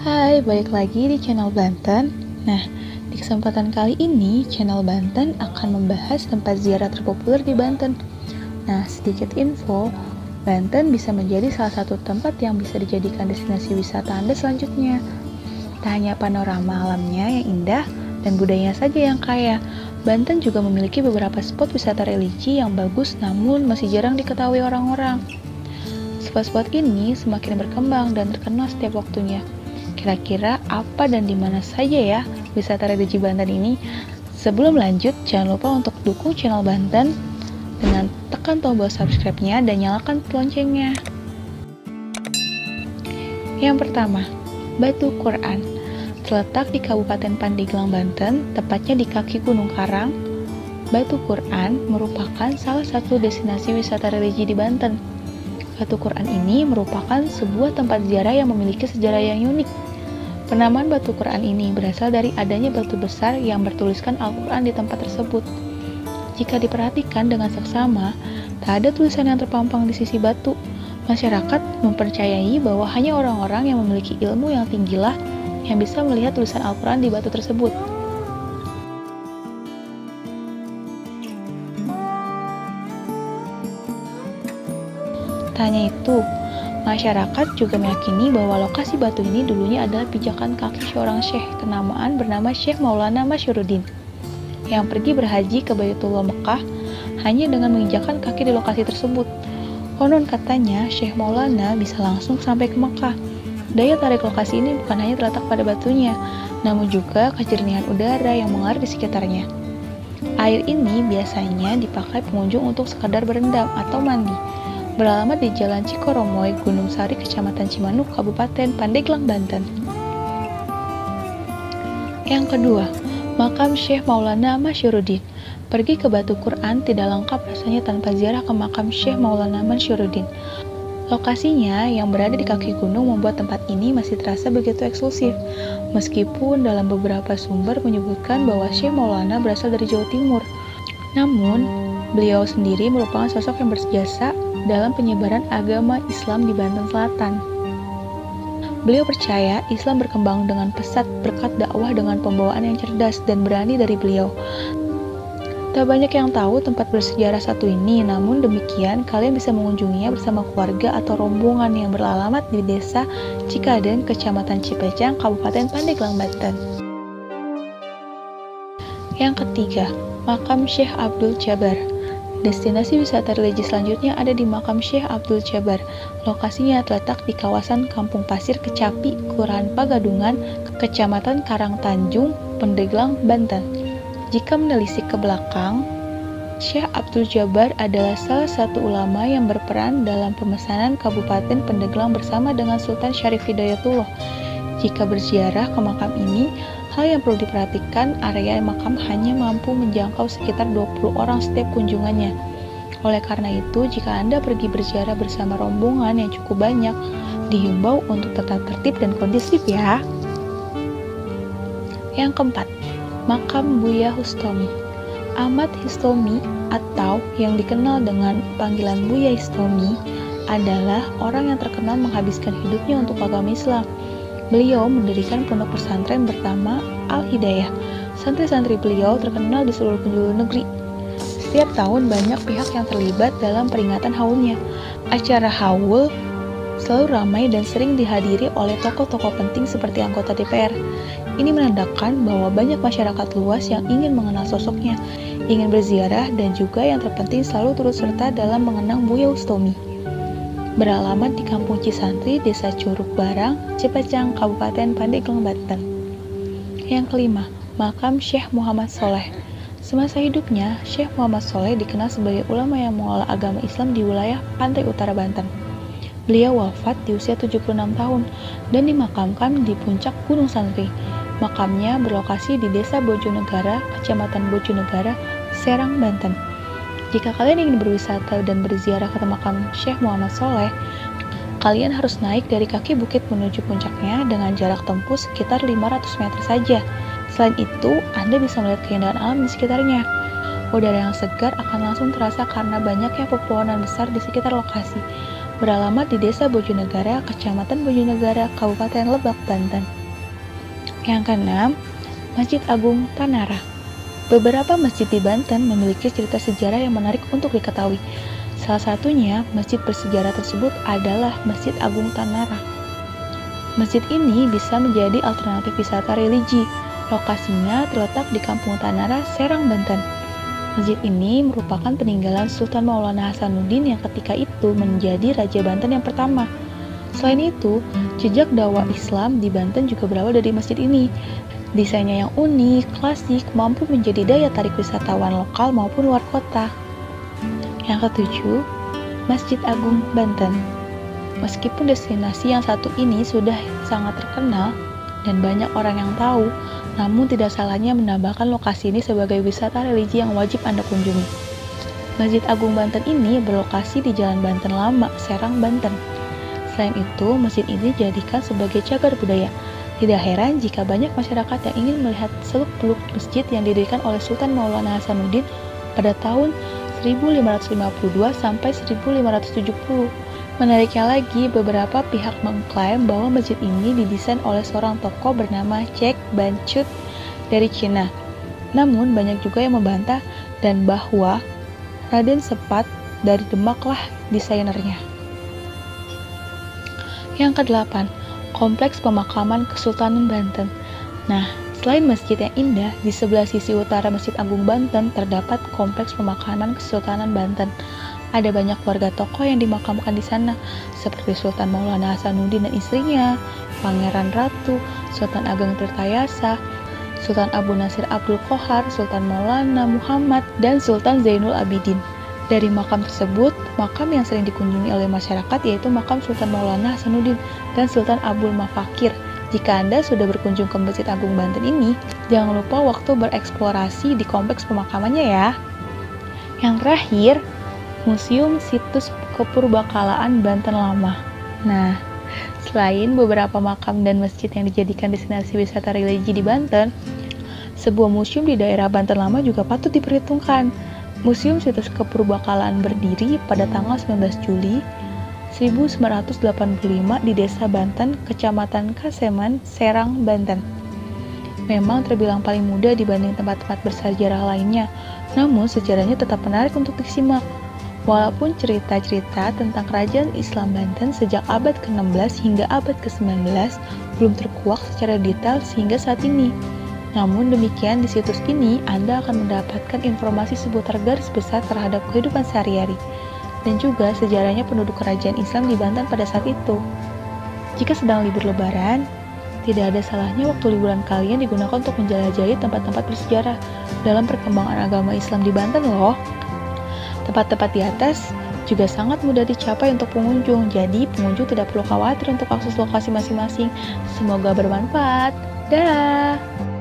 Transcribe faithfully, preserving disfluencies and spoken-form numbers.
Hai, balik lagi di channel Banten. Nah, di kesempatan kali ini, channel Banten akan membahas tempat ziarah terpopuler di Banten. Nah, sedikit info, Banten bisa menjadi salah satu tempat yang bisa dijadikan destinasi wisata Anda selanjutnya. Tak hanya panorama alamnya yang indah dan budayanya saja yang kaya, Banten juga memiliki beberapa spot wisata religi yang bagus namun masih jarang diketahui orang-orang. Spot-spot ini semakin berkembang dan terkenal setiap waktunya. Kira-kira apa dan di mana saja ya wisata religi Banten ini? Sebelum lanjut, jangan lupa untuk dukung channel Banten dengan tekan tombol subscribe-nya dan nyalakan loncengnya. Yang pertama, Batu Quran. Terletak di Kabupaten Pandeglang, Banten, tepatnya di kaki Gunung Karang. Batu Quran merupakan salah satu destinasi wisata religi di Banten. Batu Quran ini merupakan sebuah tempat ziarah yang memiliki sejarah yang unik. Penamaan Batu Quran ini berasal dari adanya batu besar yang bertuliskan Al-Quran di tempat tersebut. Jika diperhatikan dengan seksama, tak ada tulisan yang terpampang di sisi batu. Masyarakat mempercayai bahwa hanya orang-orang yang memiliki ilmu yang tinggilah yang bisa melihat tulisan Al-Quran di batu tersebut. Tak hanya itu, masyarakat juga meyakini bahwa lokasi batu ini dulunya adalah pijakan kaki seorang syekh kenamaan bernama Syekh Maulana Masyuruddin yang pergi berhaji ke Baitullah Mekah hanya dengan menginjakkan kaki di lokasi tersebut. Konon katanya Syekh Maulana bisa langsung sampai ke Mekah. Daya tarik lokasi ini bukan hanya terletak pada batunya, namun juga kejernihan udara yang mengalir di sekitarnya. Air ini biasanya dipakai pengunjung untuk sekadar berendam atau mandi. Beralamat di Jalan Cikoromoy, Gunung Sari, Kecamatan Cimanuk, Kabupaten Pandeglang, Banten. Yang kedua, Makam Syekh Maulana Masyuruddin. Pergi ke Batu Quran tidak lengkap rasanya tanpa ziarah ke makam Syekh Maulana Masyuruddin. Lokasinya yang berada di kaki gunung membuat tempat ini masih terasa begitu eksklusif. Meskipun dalam beberapa sumber menyebutkan bahwa Syekh Maulana berasal dari Jawa Timur. Namun, beliau sendiri merupakan sosok yang berjasa dalam penyebaran agama Islam di Banten Selatan. Beliau percaya Islam berkembang dengan pesat berkat dakwah dengan pembawaan yang cerdas dan berani dari beliau. Tak banyak yang tahu tempat bersejarah satu ini, namun demikian kalian bisa mengunjunginya bersama keluarga atau rombongan yang beralamat di Desa Cikaden, Kecamatan Cipecang, Kabupaten Pandeglang, Banten. Yang ketiga, Makam Syekh Abdul Jabar. Destinasi wisata religi selanjutnya ada di Makam Syekh Abdul Jabar. Lokasinya terletak di kawasan Kampung Pasir Kecapi, Kelurahan Pagadungan, Kecamatan Karangtanjung, Pandeglang, Banten. Jika menelisik ke belakang, Syekh Abdul Jabar adalah salah satu ulama yang berperan dalam pemesanan Kabupaten Pandeglang bersama dengan Sultan Syarif Hidayatullah. Jika berziarah ke makam ini, hal yang perlu diperhatikan, area makam hanya mampu menjangkau sekitar dua puluh orang setiap kunjungannya. Oleh karena itu, jika Anda pergi berziarah bersama rombongan yang cukup banyak, dihimbau untuk tetap tertib dan kondusif ya. Yang keempat, Makam Buya Hustomi. Ahmad Histomi atau yang dikenal dengan panggilan Buya Histomi adalah orang yang terkenal menghabiskan hidupnya untuk agama Islam. Beliau mendirikan pondok pesantren bernama Al-Hidayah. Santri-santri beliau terkenal di seluruh penjuru negeri. Setiap tahun banyak pihak yang terlibat dalam peringatan haulnya. Acara haul selalu ramai dan sering dihadiri oleh tokoh-tokoh penting seperti anggota D P R. Ini menandakan bahwa banyak masyarakat luas yang ingin mengenal sosoknya, ingin berziarah, dan juga yang terpenting selalu turut serta dalam mengenang Buya Hustomi. Beralamat di Kampung Cisantri, Desa Curug Barang, Cipecang, Kabupaten Pandeglang, Banten. Yang kelima, Makam Syekh Muhammad Soleh. Semasa hidupnya, Syekh Muhammad Soleh dikenal sebagai ulama yang mengelola agama Islam di wilayah pantai utara Banten. Beliau wafat di usia tujuh puluh enam tahun dan dimakamkan di puncak Gunung Santri. Makamnya berlokasi di Desa Bojonegara, Kecamatan Bojonegara, Serang, Banten. Jika kalian ingin berwisata dan berziarah ke makam Syekh Muhammad Soleh, kalian harus naik dari kaki bukit menuju puncaknya dengan jarak tempuh sekitar lima ratus meter saja. Selain itu, Anda bisa melihat keindahan alam di sekitarnya. Udara yang segar akan langsung terasa karena banyaknya pepohonan besar di sekitar lokasi. beralamat di Desa Bojonegara, Kecamatan Bojonegara, Kabupaten Lebak, Banten. Yang keenam, Masjid Agung Tanara. Beberapa masjid di Banten memiliki cerita sejarah yang menarik untuk diketahui. Salah satunya, masjid bersejarah tersebut adalah Masjid Agung Tanara. Masjid ini bisa menjadi alternatif wisata religi. Lokasinya terletak di Kampung Tanara, Serang, Banten. Masjid ini merupakan peninggalan Sultan Maulana Hasanuddin yang ketika itu menjadi Raja Banten yang pertama. Selain itu, jejak dakwah Islam di Banten juga berawal dari masjid ini. Desainnya yang unik, klasik, mampu menjadi daya tarik wisatawan lokal maupun luar kota. Yang ketujuh, Masjid Agung Banten. Meskipun destinasi yang satu ini sudah sangat terkenal dan banyak orang yang tahu, namun tidak salahnya menambahkan lokasi ini sebagai wisata religi yang wajib Anda kunjungi. Masjid Agung Banten ini berlokasi di Jalan Banten Lama, Serang, Banten. Selain itu, masjid ini dijadikan sebagai cagar budaya. Tidak heran jika banyak masyarakat yang ingin melihat seluk-beluk masjid yang didirikan oleh Sultan Maulana Hasanuddin pada tahun seribu lima ratus lima puluh dua sampai seribu lima ratus tujuh puluh. Menariknya lagi, beberapa pihak mengklaim bahwa masjid ini didesain oleh seorang tokoh bernama Jack Banchut dari Cina. Namun, banyak juga yang membantah dan bahwa Raden Sepat dari Demaklah desainernya. Yang kedelapan, Kompleks Pemakaman Kesultanan Banten. Nah, selain masjid yang indah, di sebelah sisi utara Masjid Agung Banten terdapat Kompleks Pemakaman Kesultanan Banten. Ada banyak warga tokoh yang dimakamkan di sana, seperti Sultan Maulana Hasanuddin dan istrinya, Pangeran Ratu, Sultan Ageng Tirtayasa, Sultan Abu Nasir Abdul Qohar, Sultan Maulana Muhammad, dan Sultan Zainul Abidin. Dari makam tersebut, makam yang sering dikunjungi oleh masyarakat yaitu makam Sultan Maulana Hasanuddin dan Sultan Abdul Mafakir. Jika Anda sudah berkunjung ke Masjid Agung Banten ini, jangan lupa waktu bereksplorasi di kompleks pemakamannya ya. Yang terakhir, Museum Situs Kepurbakalaan Banten Lama. Nah, selain beberapa makam dan masjid yang dijadikan destinasi wisata religi di Banten, sebuah museum di daerah Banten Lama juga patut diperhitungkan. Museum Situs Kepurbakalaan berdiri pada tanggal sembilan belas Juli seribu sembilan ratus delapan puluh lima di Desa Banten, Kecamatan Kaseman, Serang, Banten. Memang terbilang paling muda dibanding tempat-tempat bersejarah lainnya, namun sejarahnya tetap menarik untuk disimak. Walaupun cerita-cerita tentang kerajaan Islam Banten sejak abad ke enam belas hingga abad ke sembilan belas belum terkuak secara detail sehingga saat ini. Namun demikian, di situs ini Anda akan mendapatkan informasi seputar garis besar terhadap kehidupan sehari-hari dan juga sejarahnya penduduk kerajaan Islam di Banten pada saat itu. Jika sedang libur lebaran, tidak ada salahnya waktu liburan kalian digunakan untuk menjelajahi tempat-tempat bersejarah dalam perkembangan agama Islam di Banten loh. Tempat-tempat di atas juga sangat mudah dicapai untuk pengunjung, jadi pengunjung tidak perlu khawatir untuk akses lokasi masing-masing. Semoga bermanfaat. Dah.